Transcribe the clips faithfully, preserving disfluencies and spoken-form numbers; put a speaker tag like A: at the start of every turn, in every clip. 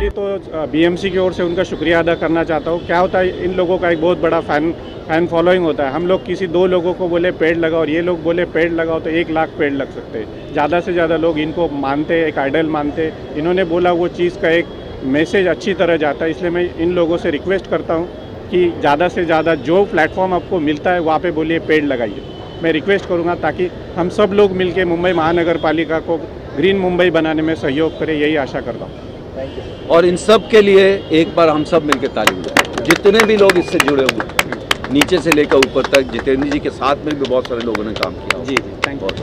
A: तो बीएमसी की ओर से उनका शुक्रिया अदा करना चाहता हूँ। क्या होता है, इन लोगों का एक बहुत बड़ा फैन फैन फॉलोइंग होता है। हम लोग किसी दो लोगों को बोले पेड़ लगाओ और ये लोग बोले पेड़ लगाओ तो एक लाख पेड़ लग सकते हैं। ज़्यादा से ज़्यादा लोग इनको मानते, एक आइडल मानते। इन्होंने बोला वो चीज़ का एक मैसेज अच्छी तरह जाता है। इसलिए मैं इन लोगों से रिक्वेस्ट करता हूँ कि ज़्यादा से ज़्यादा जो प्लेटफॉर्म आपको मिलता है वहाँ पे बोलिए पेड़ लगाइए। मैं रिक्वेस्ट करूँगा ताकि हम सब लोग मिलके मुंबई महानगर पालिका को ग्रीन मुंबई बनाने में सहयोग करें, यही आशा करता हूँ।
B: और इन सब के लिए एक बार हम सब मिलकर ताली बजाएं, जितने भी लोग इससे जुड़े हुए, नीचे से लेकर ऊपर तक। जितेंद्र जी के साथ में भी बहुत सारे लोगों ने काम किया।
A: जी जी थैंक यू।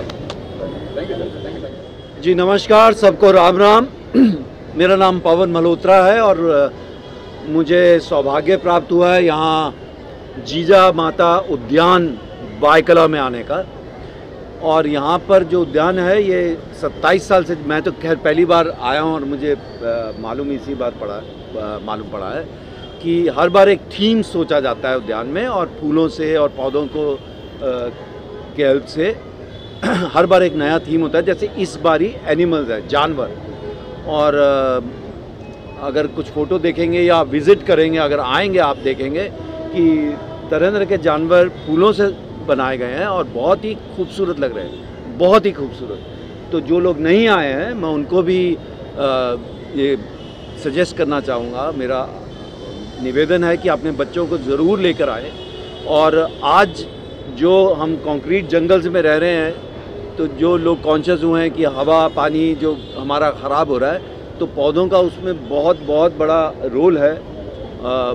B: जी नमस्कार, सबको राम राम। मेरा नाम पवन मल्होत्रा है और मुझे सौभाग्य प्राप्त हुआ है यहाँ जीजा माता उद्यान बायकला में आने का। और यहाँ पर जो उद्यान है ये सत्ताईस साल से, मैं तो खैर पहली बार आया हूँ और मुझे मालूम इसी बात पड़ा मालूम पड़ा है कि हर बार एक थीम सोचा जाता है उद्यान में, और फूलों से और पौधों को आ, के हेल्प से हर बार एक नया थीम होता है। जैसे इस बारी एनिमल्स है, जानवर। और आ, अगर कुछ फ़ोटो देखेंगे या विज़िट करेंगे, अगर आएंगे आप देखेंगे कि तरह तरह के जानवर फूलों से बनाए गए हैं और बहुत ही खूबसूरत लग रहे हैं, बहुत ही खूबसूरत। तो जो लोग नहीं आए हैं मैं उनको भी आ, ये सजेस्ट करना चाहूँगा, मेरा निवेदन है कि अपने बच्चों को ज़रूर लेकर आए। और आज जो हम कंक्रीट जंगल्स में रह रहे हैं, तो जो लोग कॉन्शियस हुए हैं कि हवा पानी जो हमारा ख़राब हो रहा है, तो पौधों का उसमें बहुत बहुत बड़ा रोल है। आ,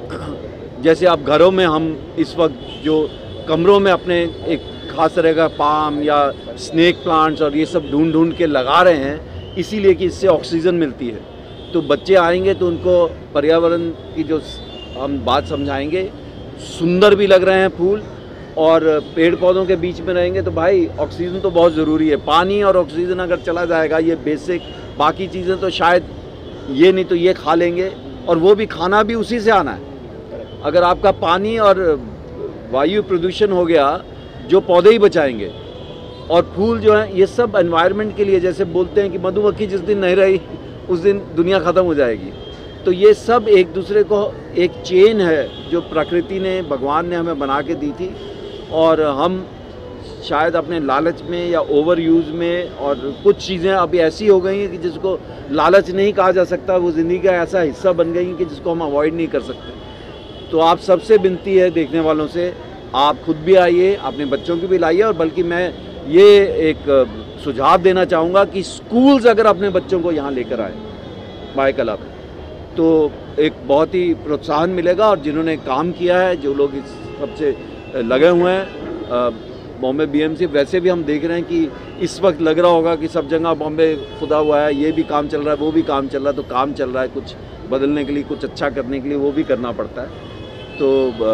B: जैसे आप घरों में हम इस वक्त जो कमरों में अपने एक खास तरह का पाम या स्नेक प्लांट्स और ये सब ढूंढ ढूंढ के लगा रहे हैं, इसीलिए कि इससे ऑक्सीजन मिलती है। तो बच्चे आएंगे तो उनको पर्यावरण की जो हम बात समझाएंगे, सुंदर भी लग रहे हैं फूल, और पेड़ पौधों के बीच में रहेंगे तो भाई ऑक्सीजन तो बहुत ज़रूरी है। पानी और ऑक्सीजन अगर चला जाएगा, ये बेसिक, बाकी चीज़ें तो शायद ये नहीं तो ये खा लेंगे, और वो भी खाना भी उसी से आना है। अगर आपका पानी और वायु प्रदूषण हो गया, जो पौधे ही बचाएंगे। और फूल जो हैं ये सब एनवायरनमेंट के लिए, जैसे बोलते हैं कि मधुमक्खी जिस दिन नहीं रही उस दिन दुनिया ख़त्म हो जाएगी। तो ये सब एक दूसरे को एक चेन है जो प्रकृति ने, भगवान ने हमें बना के दी थी। और हम शायद अपने लालच में या ओवर यूज़ में, और कुछ चीज़ें अभी ऐसी हो गई हैं कि जिसको लालच नहीं कहा जा सकता, वो ज़िंदगी का ऐसा हिस्सा बन गई कि जिसको हम अवॉइड नहीं कर सकते। तो आप सबसे विनती है, देखने वालों से, आप खुद भी आइए, अपने बच्चों को भी लाइए। और बल्कि मैं ये एक सुझाव देना चाहूँगा कि स्कूल्स अगर अपने बच्चों को यहाँ लेकर आए बायकला पे, तो एक बहुत ही प्रोत्साहन मिलेगा। और जिन्होंने काम किया है, जो लोग इस सबसे लगे हुए हैं, बॉम्बे बीएमसी, वैसे भी हम देख रहे हैं कि इस वक्त लग रहा होगा कि सब जगह बॉम्बे खुदा हुआ है, ये भी काम चल रहा है, वो भी काम चल रहा है। तो काम चल रहा है, कुछ बदलने के लिए, कुछ अच्छा करने के लिए वो भी करना पड़ता है। तो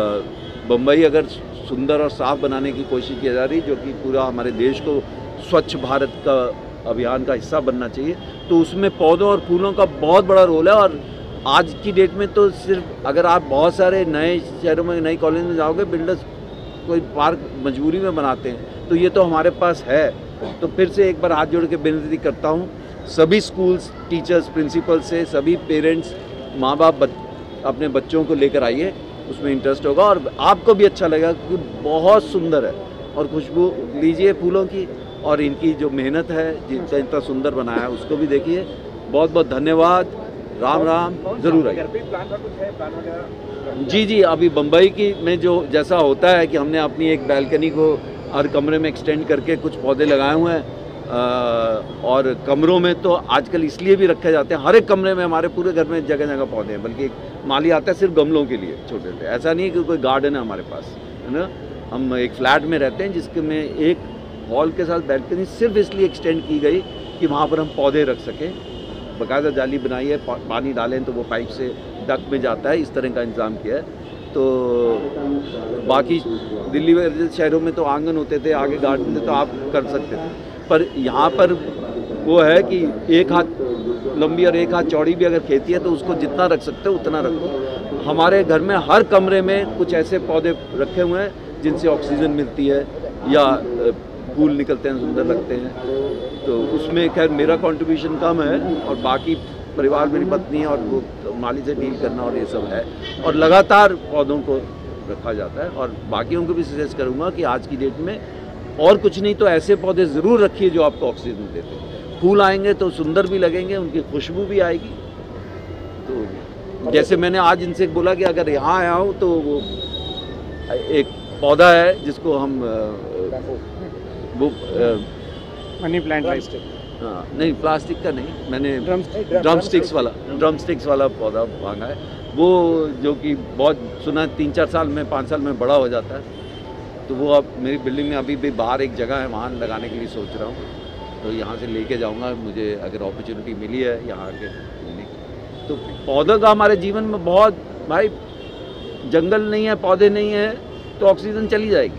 B: बम्बई अगर सुंदर और साफ़ बनाने की कोशिश की जा रही, जो कि पूरा हमारे देश को स्वच्छ भारत का अभियान का हिस्सा बनना चाहिए, तो उसमें पौधों और फूलों का बहुत बड़ा रोल है। और आज की डेट में तो सिर्फ अगर आप बहुत सारे नए शहरों में, नई कॉलेज में जाओगे, बिल्डर्स कोई पार्क मजबूरी में बनाते हैं, तो ये तो हमारे पास है। तो फिर से एक बार हाथ जोड़ के विनती करता हूँ सभी स्कूल्स, टीचर्स, प्रिंसिपल से, सभी पेरेंट्स, माँ बाप बच, अपने बच्चों को लेकर आइए, उसमें इंटरेस्ट होगा और आपको भी अच्छा लगेगा, क्योंकि बहुत सुंदर है। और खुशबू लीजिए फूलों की, और इनकी जो मेहनत है, जिनका इतना सुंदर बनाया है, उसको भी देखिए। बहुत बहुत धन्यवाद, राम राम। ज़रूर आइए। जी जी, अभी बम्बई की में जो जैसा होता है कि हमने अपनी एक बैल्कनी को हर कमरे में एक्सटेंड करके कुछ पौधे लगाए हुए हैं। और कमरों में तो आजकल इसलिए भी रखे जाते हैं, हर एक कमरे में, हमारे पूरे घर में जगह जगह पौधे हैं। बल्कि माली आता है सिर्फ गमलों के लिए, छोटे छोटे। ऐसा नहीं है कि कोई गार्डन है हमारे पास, है ना। हम एक फ्लैट में रहते हैं जिसके में एक हॉल के साथ बैल्कनी सिर्फ इसलिए एक्सटेंड की गई कि वहाँ पर हम पौधे रख सकें। बाकायदा जाली बनाई है, पानी डालें तो वो पाइप से डक में जाता है, इस तरह का इंतज़ाम किया है। तो बाकी दिल्ली में शहरों में तो आंगन होते थे, आगे गार्डन थे, तो आप कर सकते थे। पर यहाँ पर वो है कि एक हाथ लंबी और एक हाथ चौड़ी भी अगर खेती है तो उसको जितना रख सकते हो उतना रखो। हमारे घर में हर कमरे में कुछ ऐसे पौधे रखे हुए हैं जिनसे ऑक्सीजन मिलती है या फूल निकलते हैं, सुंदर लगते हैं। तो उसमें खैर मेरा कंट्रीब्यूशन कम है, और बाकी परिवार, मेरी पत्नी और वो माली से डील करना और ये सब है, और लगातार पौधों को रखा जाता है। और बाकियों को भी सजेस्ट करूँगा कि आज की डेट में और कुछ नहीं तो ऐसे पौधे ज़रूर रखिए जो आपको ऑक्सीजन देते हैं। फूल आएंगे तो सुंदर भी लगेंगे, उनकी खुशबू भी आएगी। तो जैसे मैंने आज इनसे बोला कि अगर यहाँ आया हूँ तो वो एक पौधा है जिसको हम वो
A: मनी प्लांट,
B: हाँ नहीं प्लास्टिक का नहीं, मैंने ड्रम स्टिक्स वाला ड्रम स्टिक्स वाला पौधा मांगा है, वो जो कि बहुत सुना तीन चार साल में पाँच साल में बड़ा हो जाता है। तो वो अब मेरी बिल्डिंग में अभी भी बाहर एक जगह है, वहाँ लगाने के लिए सोच रहा हूँ। तो यहाँ से लेके जाऊँगा, मुझे अगर अपॉर्चुनिटी मिली है यहाँ आके लेने की। तो पौधों का हमारे जीवन में बहुत, भाई जंगल नहीं है, पौधे नहीं है तो ऑक्सीजन चली जाएगी,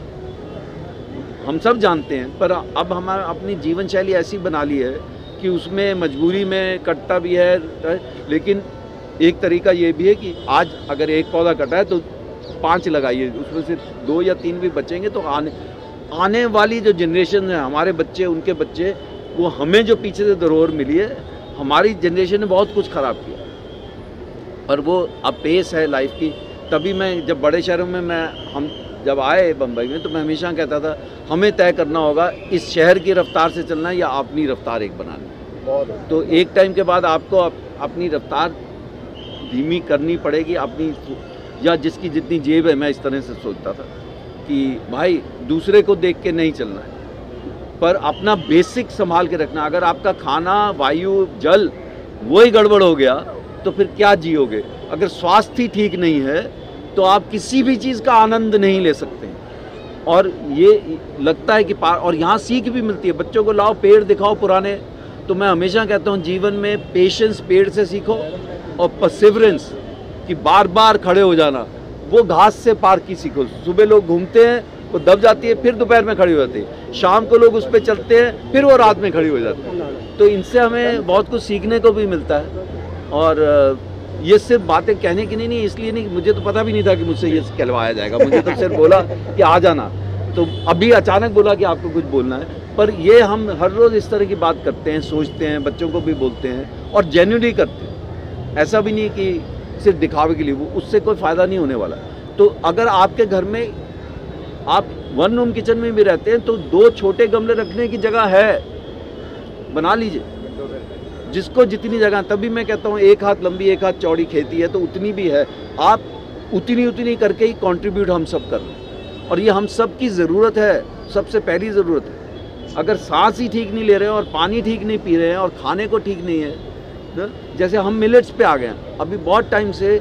B: हम सब जानते हैं। पर अब हमारा अपनी जीवन शैली ऐसी बना ली है कि उसमें मजबूरी में कटता भी है, लेकिन एक तरीका ये भी है कि आज अगर एक पौधा कटा है तो पांच लगाइए, उसमें से दो या तीन भी बचेंगे तो आने आने वाली जो जनरेशन है, हमारे बच्चे, उनके बच्चे, वो हमें जो पीछे से धरोहर मिली है, हमारी जनरेशन ने बहुत कुछ ख़राब किया। और वो अब पेस है लाइफ की। तभी मैं जब बड़े शहरों में मैं हम जब आए बम्बई में, तो मैं हमेशा कहता था हमें तय करना होगा इस शहर की रफ्तार से चलना या अपनी रफ्तार एक बनानी। तो एक टाइम के बाद आपको अप, अपनी रफ्तार धीमी करनी पड़ेगी, अपनी या जिसकी जितनी जेब है। मैं इस तरह से सोचता था कि भाई दूसरे को देख के नहीं चलना है, पर अपना बेसिक संभाल के रखना। अगर आपका खाना, वायु, जल वही गड़बड़ हो गया तो फिर क्या जियोगे? अगर स्वास्थ्य ठीक नहीं है तो आप किसी भी चीज़ का आनंद नहीं ले सकते। और ये लगता है कि पार, और यहाँ सीख भी मिलती है। बच्चों को लाओ, पेड़ दिखाओ पुराने। तो मैं हमेशा कहता हूँ जीवन में पेशेंस पेड़ से सीखो, और परसिवरेंस कि बार बार खड़े हो जाना, वो घास से पार की सीखो। सुबह लोग घूमते हैं, वो दब जाती है, फिर दोपहर में खड़ी हो जाती है। शाम को लोग उस पर चलते हैं, फिर वो रात में खड़ी हो जाती है। तो इनसे हमें बहुत कुछ सीखने को भी मिलता है। और ये सिर्फ बातें कहने की नहीं नहीं इसलिए नहीं, मुझे तो पता भी नहीं था कि मुझसे ये कहलवाया जाएगा। मुझे तो सिर्फ बोला कि आ जाना, तो अभी अचानक बोला कि आपको कुछ बोलना है। पर ये हम हर रोज़ इस तरह की बात करते हैं, सोचते हैं, बच्चों को भी बोलते हैं और जेन्युइनली करते हैं। ऐसा भी नहीं कि सिर्फ दिखावे के लिए, वो उससे कोई फ़ायदा नहीं होने वाला। तो अगर आपके घर में आप वन रूम किचन में भी रहते हैं तो दो छोटे गमले रखने की जगह है, बना लीजिए, जिसको जितनी जगह। तभी मैं कहता हूँ एक हाथ लंबी एक हाथ चौड़ी खेती है, तो उतनी भी है, आप उतनी उतनी करके ही कंट्रीब्यूट हम सब कर रहे हैं। और ये हम सब की ज़रूरत है, सबसे पहली ज़रूरत है। अगर सांस ही ठीक नहीं ले रहे हैं और पानी ठीक नहीं पी रहे हैं और खाने को ठीक नहीं है, ना? जैसे हम मिलेट्स पे आ गए हैं अभी बहुत टाइम से,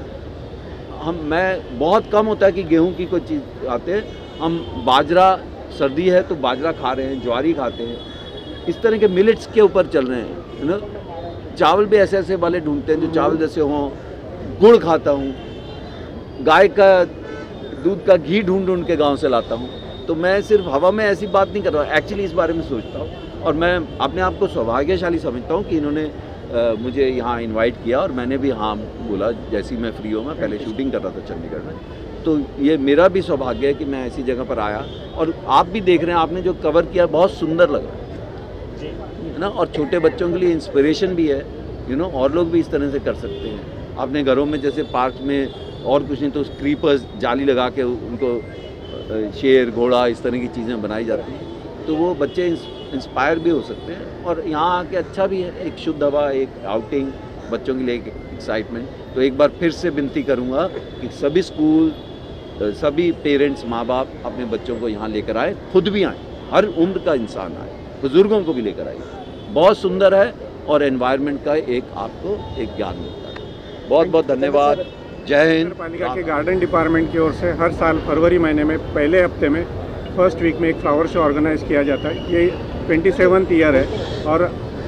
B: हम मैं बहुत कम होता है कि गेहूं की कोई चीज़ आते हैं। हम बाजरा, सर्दी है तो बाजरा खा रहे हैं, ज्वारी खाते हैं, इस तरह के मिलेट्स के ऊपर चल रहे हैं, ना? चावल भी ऐसे ऐसे वाले ढूंढते हैं जो चावल जैसे हों। गुड़ खाता हूँ, गाय का दूध का घी ढूंढ ढूंढ के गांव से लाता हूँ। तो मैं सिर्फ हवा में ऐसी बात नहीं कर रहा, एक्चुअली इस बारे में सोचता हूँ। और मैं अपने आप को सौभाग्यशाली समझता हूँ कि इन्होंने आ, मुझे यहाँ इनवाइट किया और मैंने भी हाँ बोला, जैसी मैं फ्री हूँ। मैं पहले शूटिंग कर रहा था चंडीगढ़ में, तो ये मेरा भी सौभाग्य है कि मैं ऐसी जगह पर आया। और आप भी देख रहे हैं, आपने जो कवर किया बहुत सुंदर लगा, है ना? और छोटे बच्चों के लिए इंस्पिरेशन भी है, यू नो, और लोग भी इस तरह से कर सकते हैं। अपने घरों में जैसे पार्क में और कुछ नहीं तो क्रीपर्स जाली लगा के उनको शेर, घोड़ा, इस तरह की चीज़ें बनाई जाती हैं, तो वो बच्चे इंस्पायर भी हो सकते हैं। और यहाँ आके अच्छा भी है, एक शुद्ध हवा, एक आउटिंग, बच्चों के लिए एक एक्साइटमेंट। तो एक बार फिर से विनती करूँगा कि सभी स्कूल, सभी पेरेंट्स, माँ बाप अपने बच्चों को यहाँ लेकर आए, खुद भी आए, हर उम्र का इंसान आए, बुजुर्गों को भी लेकर आइए। बहुत सुंदर है और एनवायरनमेंट का एक आपको एक ज्ञान मिलता है। बहुत बहुत धन्यवाद। जय हिंद।
A: पालिका के गार्डन डिपार्टमेंट की ओर से हर साल फरवरी महीने में पहले हफ्ते में फर्स्ट वीक में एक फ्लावर शो ऑर्गेनाइज किया जाता है। ये ट्वेंटी सेवन्थ ईयर है और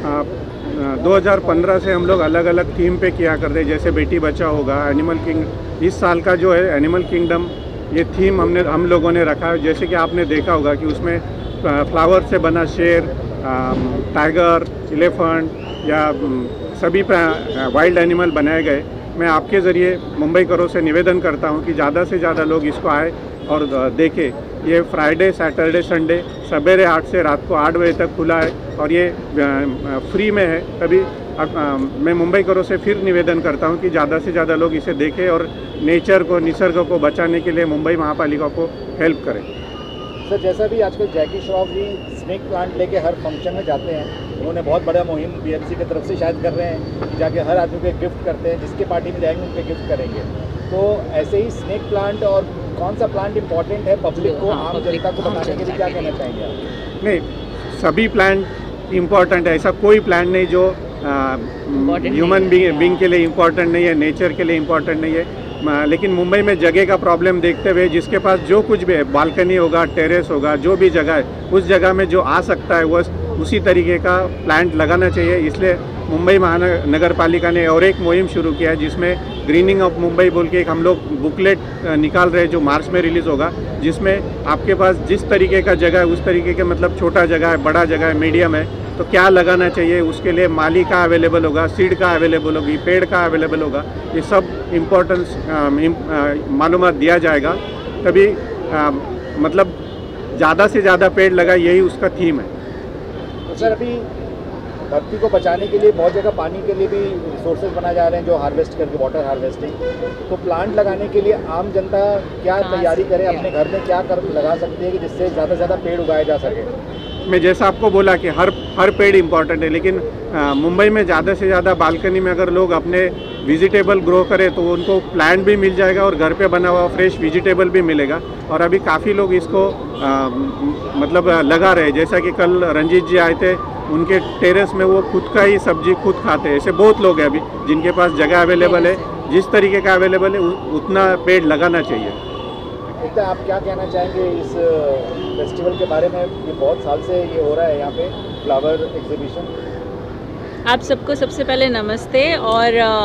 A: दो हज़ार पंद्रह से हम लोग अलग अलग थीम पे किया करते हैं, जैसे बेटी बचाओ होगा, एनिमल किंग। इस साल का जो है एनिमल किंगडम, ये थीम हमने हम लोगों ने रखा है। जैसे कि आपने देखा होगा कि उसमें फ्लावर से बना शेर, टाइगर, एलिफेंट या सभी वाइल्ड एनिमल बनाए गए। मैं आपके ज़रिए मुंबई करो से निवेदन करता हूं कि ज़्यादा से ज़्यादा लोग इसको आए, और देखें। ये फ्राइडे सैटरडे संडे सवेरे आठ से रात को आठ बजे तक खुला है और ये फ्री में है। तभी मैं मुंबई करो से फिर निवेदन करता हूँ कि ज़्यादा से ज़्यादा लोग इसे देखें और नेचर को, निसर्ग को बचाने के लिए मुंबई महापालिका को हेल्प करें।
C: सर, जैसा भी आजकल Jackie Shroff ji snake plant लेके हर फंक्शन में जाते हैं, उन्होंने बहुत बड़ा मुहिम बीएमसी की तरफ से शायद कर रहे हैं कि जाके हर आदमी को गिफ्ट करते हैं, जिसके पार्टी में जाएंगे उनको गिफ्ट करेंगे। तो ऐसे ही स्नेक प्लांट और कौन सा प्लांट इम्पोर्टेंट है पब्लिक को, आम जनता को बताने के लिए क्या कहना चाहेंगे आप?
A: नहीं, सभी प्लांट इम्पोर्टेंट है। ऐसा कोई प्लांट नहीं जो ह्यूमन बीइंग के लिए इम्पोर्टेंट नहीं है, नेचर के लिए इम्पोर्टेंट नहीं है। लेकिन मुंबई में जगह का प्रॉब्लम देखते हुए जिसके पास जो कुछ भी है, बालकनी होगा, टेरेस होगा, जो भी जगह है, उस जगह में जो आ सकता है वो उसी तरीके का प्लांट लगाना चाहिए। इसलिए मुंबई महानगर पालिका ने और एक मुहिम शुरू किया है जिसमें ग्रीनिंग ऑफ मुंबई बोल के एक हम लोग बुकलेट निकाल रहे हैं जो मार्च में रिलीज़ होगा, जिसमें आपके पास जिस तरीके का जगह है उस तरीके के, मतलब छोटा जगह है, बड़ा जगह है, मीडियम है, तो क्या लगाना चाहिए उसके लिए माली का अवेलेबल होगा, सीड का अवेलेबल होगी, पेड़ का अवेलेबल होगा। ये सब इम्पोर्टेंस मालूमात दिया जाएगा, तभी आ, मतलब ज़्यादा से ज़्यादा पेड़ लगाए, यही उसका थीम है।
C: तो सर, अभी धरती को बचाने के लिए बहुत जगह पानी के लिए भी रिसोर्सेज बनाए जा रहे हैं जो हार्वेस्ट करके, वाटर हार्वेस्टिंग। तो प्लांट लगाने के लिए आम जनता क्या तैयारी करे, अपने घर में क्या कर लगा सकती है कि जिससे ज़्यादा से ज़्यादा पेड़ उगाए जा सके?
A: मैं जैसा आपको बोला कि हर हर पेड़ इम्पॉर्टेंट है, लेकिन आ, मुंबई में ज़्यादा से ज़्यादा बालकनी में अगर लोग अपने वेजिटेबल ग्रो करें तो उनको प्लांट भी मिल जाएगा और घर पे बना हुआ फ्रेश वेजिटेबल भी मिलेगा। और अभी काफ़ी लोग इसको आ, मतलब लगा रहे हैं। जैसा कि कल रंजीत जी आए थे, उनके टेरेस में वो खुद का ही सब्जी खुद खाते हैं। ऐसे बहुत लोग हैं अभी जिनके पास जगह अवेलेबल है, जिस तरीके का अवेलेबल है उतना पेड़ लगाना चाहिए।
C: तो आप क्या कहना चाहेंगे इस फेस्टिवल के बारे में? ये बहुत साल से ये हो रहा है यहाँ पे फ्लावर एग्जीबिशन।
D: आप सबको सबसे पहले नमस्ते। और आ,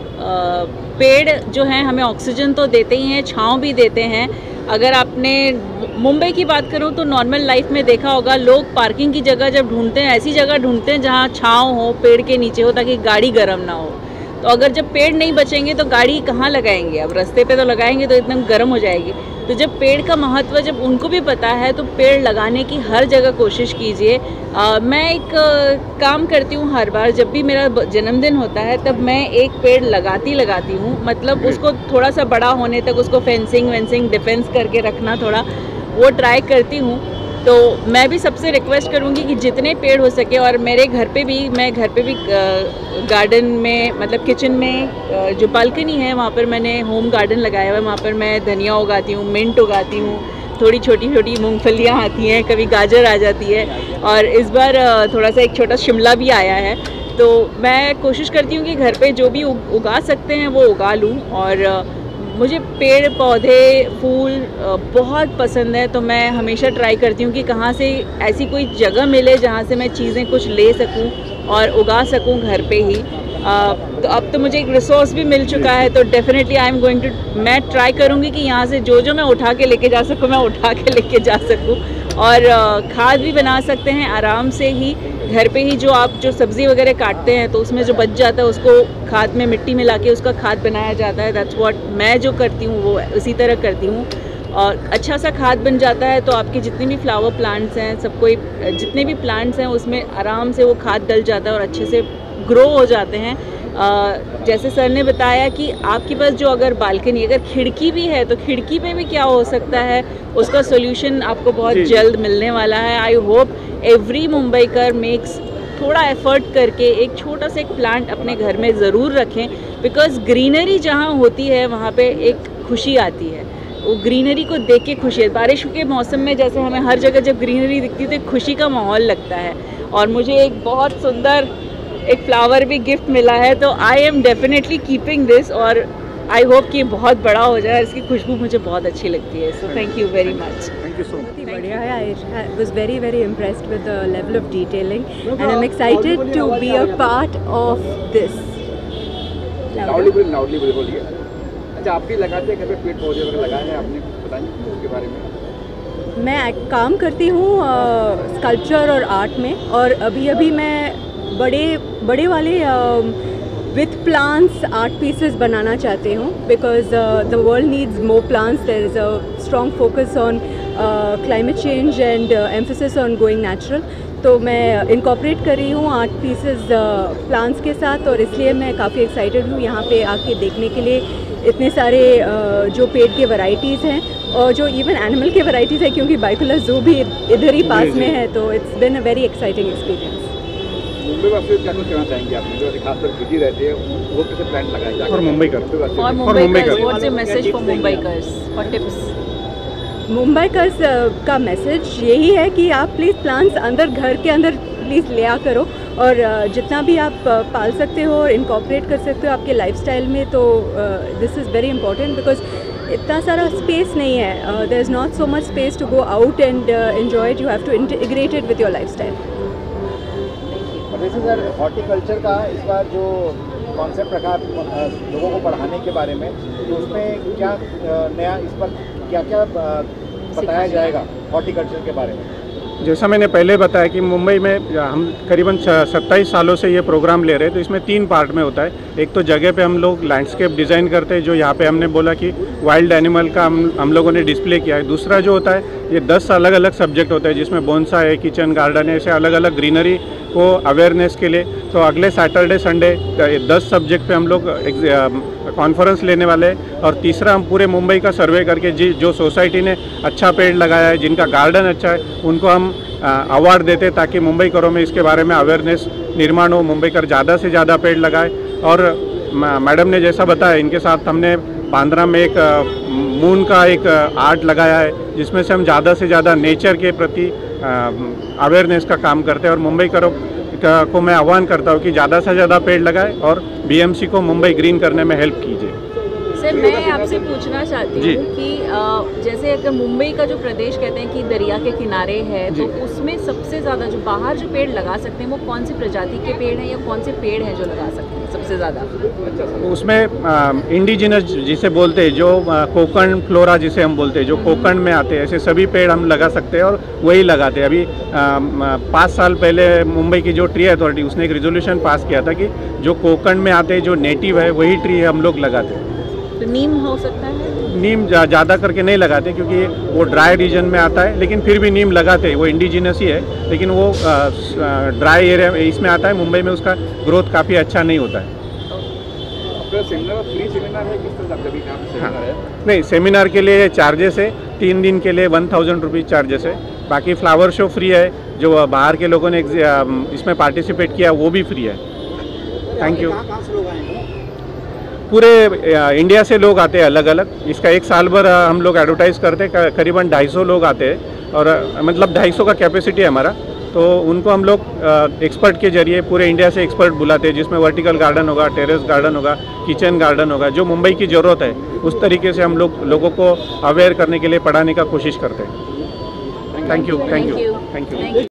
D: आ, पेड़ जो हैं हमें ऑक्सीजन तो देते ही हैं, छांव भी देते हैं। अगर आपने मुंबई की बात करूं तो नॉर्मल लाइफ में देखा होगा, लोग पार्किंग की जगह जब ढूंढते हैं, ऐसी जगह ढूंढते हैं जहां छांव हो, पेड़ के नीचे हो, ताकि गाड़ी गर्म ना हो। तो अगर जब पेड़ नहीं बचेंगे तो गाड़ी कहाँ लगाएंगे? अब रास्ते पे तो लगाएंगे तो एकदम गर्म हो जाएगी। तो जब पेड़ का महत्व जब उनको भी पता है तो पेड़ लगाने की हर जगह कोशिश कीजिए। मैं एक आ, काम करती हूँ, हर बार जब भी मेरा जन्मदिन होता है तब मैं एक पेड़ लगाती लगाती हूँ। मतलब उसको थोड़ा सा बड़ा होने तक उसको फेंसिंग वेंसिंग डिफेंस करके रखना, थोड़ा वो ट्राई करती हूँ। तो मैं भी सबसे रिक्वेस्ट करूँगी कि जितने पेड़ हो सके, और मेरे घर पे भी, मैं घर पे भी गार्डन में, मतलब किचन में जो बालकनी है वहाँ पर मैंने होम गार्डन लगाया हुआ है। वहाँ पर मैं धनिया उगाती हूँ, मिंट उगाती हूँ, थोड़ी छोटी छोटी मूंगफलियाँ आती हैं, कभी गाजर आ जाती है, और इस बार थोड़ा सा एक छोटा शिमला भी आया है। तो मैं कोशिश करती हूँ कि घर पे जो भी उगा सकते हैं वो उगा लूँ। और मुझे पेड़ पौधे फूल बहुत पसंद है, तो मैं हमेशा ट्राई करती हूँ कि कहाँ से ऐसी कोई जगह मिले जहाँ से मैं चीज़ें कुछ ले सकूँ और उगा सकूँ घर पे ही। आ, तो अब तो मुझे एक रिसोर्स भी मिल चुका है, तो definitely I am going to, मैं ट्राई करूँगी कि यहाँ से जो जो मैं उठा के लेके जा सकूँ मैं उठा के लेके जा सकूँ। और खाद भी बना सकते हैं आराम से ही घर पे ही। जो आप जो सब्ज़ी वगैरह काटते हैं तो उसमें जो बच जाता है उसको खाद में मिट्टी मिला के उसका खाद बनाया जाता है। दैट्स व्हाट मैं जो करती हूँ वो उसी तरह करती हूँ, और अच्छा सा खाद बन जाता है। तो आपके जितने भी फ्लावर प्लांट्स हैं, सब कोई जितने भी प्लांट्स हैं उसमें आराम से वो खाद डल जाता है और अच्छे से ग्रो हो जाते हैं। Uh, जैसे सर ने बताया कि आपके पास जो अगर बालकनी, अगर खिड़की भी है तो खिड़की में भी क्या हो सकता है, उसका सोल्यूशन आपको बहुत जल्द मिलने वाला है। I hope every Mumbaikar makes थोड़ा एफर्ट करके एक छोटा सा एक प्लांट अपने घर में ज़रूर रखें, बिकॉज ग्रीनरी जहाँ होती है वहाँ पे एक खुशी आती है। वो ग्रीनरी को देख के खुशी है। बारिश के मौसम में जैसे हमें हर जगह जब ग्रीनरी दिखती है तो एक खुशी का माहौल लगता है। और मुझे एक बहुत सुंदर एक फ्लावर भी गिफ्ट मिला है, तो I am definitely keeping this, और आई होप कि बहुत बड़ा हो जाए। इसकी खुशबू मुझे बहुत अच्छी लगती है। So thank you very much.
A: Thank you so much.
E: बढ़िया है। I was very very impressed with the level of detailing and I am excited to be a part of this.
C: Loudly बोलिए, लाउडली बोलिए। अच्छा, आप भी लगाते हैं घर पे पेड़ पौधे वगैरह लगाए हैं आपने, बताइए उसके बारे में।
E: मैं काम करती हूँ स्कल्पचर और आर्ट में, और अभी अभी मैं बड़े बड़े वाले with plants art pieces बनाना चाहती हूँ, because uh, the world needs more plants. There is a strong focus on uh, climate change and uh, emphasis on going natural. तो मैं इनकॉर्पोरेट कर रही हूँ आर्ट पीसेस प्लांट्स के साथ, और इसलिए मैं काफ़ी एक्साइटेड हूँ यहाँ पे आके देखने के लिए इतने सारे uh, जो पेड़ के वैरायटीज़ हैं और जो इवन एनिमल के वैरायटीज़ है, क्योंकि बाइकुलर जू भी इधर ही पास में है, तो it's been a very exciting experience.
C: Mumbai वासियों क्या कुछ कहना चाहेंगे आपने, जो खासकर बिजी रहते हैं, वो कैसे प्लान लगाएंगे
A: और मुंबई कर
D: और Mumbaikars, what's your message for Mumbaikars for tips?
E: Mumbaikars का मैसेज यही है कि आप प्लीज़ प्लांट्स अंदर घर के अंदर प्लीज़ ले आ करो, और uh, जितना भी आप uh, पाल सकते हो और इनकॉर्पोरेट कर सकते हो आपके लाइफस्टाइल में, तो this is very important, because इतना सारा स्पेस नहीं है, there is not so much space to go out and enjoy it, you have to integrate it with your lifestyle.
C: वैसे सर हॉर्टिकल्चर का इस बार जो कॉन्सेप्ट रखा अ, लोगों को पढ़ाने के बारे में, तो उसमें क्या अ, नया इस पर क्या क्या बताया जाएगा हॉर्टिकल्चर के बारे में?
A: जैसा मैंने पहले बताया कि मुंबई में हम करीबन सत्ताईस सालों से ये प्रोग्राम ले रहे हैं, तो इसमें तीन पार्ट में होता है। एक तो जगह पे हम लोग लैंडस्केप डिज़ाइन करते हैं, जो यहाँ पे हमने बोला कि वाइल्ड एनिमल का हम हम लोगों ने डिस्प्ले किया है। दूसरा जो होता है, ये दस अलग अलग सब्जेक्ट होते हैं, जिसमें बोनसाई है, किचन गार्डन है, ऐसे अलग अलग ग्रीनरी को अवेयरनेस के लिए। तो अगले सैटरडे संडे दस सब्जेक्ट पे हम लोग कॉन्फ्रेंस लेने वाले हैं। और तीसरा, हम पूरे मुंबई का सर्वे करके जी जो सोसाइटी ने अच्छा पेड़ लगाया है, जिनका गार्डन अच्छा है, उनको हम अवार्ड देते, ताकि मुंबई करों में इसके बारे में अवेयरनेस निर्माण हो, मुंबई कर ज़्यादा से ज़्यादा पेड़ लगाए। और मैडम ने जैसा बताया, इनके साथ हमने बांद्रा में एक मून का एक आर्ट लगाया है, जिसमें से हम ज़्यादा से ज़्यादा नेचर के प्रति अवेयरनेस का काम करते हैं। और मुंबई करो को मैं आह्वान करता हूँ कि ज़्यादा से ज़्यादा पेड़ लगाए और बीएमसी को मुंबई ग्रीन करने में हेल्प कीजिए।
D: सर, मैं आपसे पूछना चाहती हूँ कि अ, जैसे अगर मुंबई का जो प्रदेश कहते हैं कि दरिया के किनारे है, तो उसमें सबसे ज़्यादा जो बाहर जो पेड़ लगा सकते हैं, वो कौन सी प्रजाति के पेड़ हैं या कौन से पेड़ हैं जो लगा सकते हैं सबसे ज़्यादा?
A: उसमें इंडिजिनस जिसे बोलते हैं, जो कोकण फ्लोरा जिसे हम बोलते हैं, जो कोकण में आते हैं, ऐसे सभी पेड़ हम लगा सकते हैं और वही लगाते हैं। अभी पाँच साल पहले मुंबई की जो ट्री अथॉरिटी, उसने एक रेजोल्यूशन पास किया था कि जो कोकण में आते हैं, जो नेटिव है, वही ट्री हम लोग लगाते हैं।
D: तो नीम हो सकता है?
A: नीम ज़्यादा करके नहीं लगाते, क्योंकि वो ड्राई रीजन में आता है, लेकिन फिर भी नीम लगाते हैं। वो इंडिजिनस ही है, लेकिन वो ड्राई एरिया इसमें आता है। मुंबई में उसका ग्रोथ काफ़ी अच्छा नहीं होता है।
C: सेमिनार फ्री सेमिनार है, किस तरह का भी काम सेमिनार है?
A: नहीं, सेमिनार के लिए चार्जेस है, तीन दिन के लिए वन थाउजेंड रुपीज़ चार्जेस है। बाकी फ्लावर शो फ्री है, जो बाहर के लोगों ने इसमें पार्टिसिपेट किया वो भी फ्री है। Thank you. पूरे इंडिया से लोग आते हैं अलग अलग। इसका एक साल भर हम लोग एडवर्टाइज़ करते हैं, करीबन ढाई सौ लोग आते हैं, और मतलब ढाई सौ का कैपेसिटी है हमारा। तो उनको हम लोग एक्सपर्ट के जरिए पूरे इंडिया से एक्सपर्ट बुलाते हैं, जिसमें वर्टिकल गार्डन होगा, टेरेस गार्डन होगा, किचन गार्डन होगा, जो मुंबई की ज़रूरत है उस तरीके से हम लोग लोगों को अवेयर करने के लिए पढ़ाने का कोशिश करते हैं। Thank you, thank you, thank you.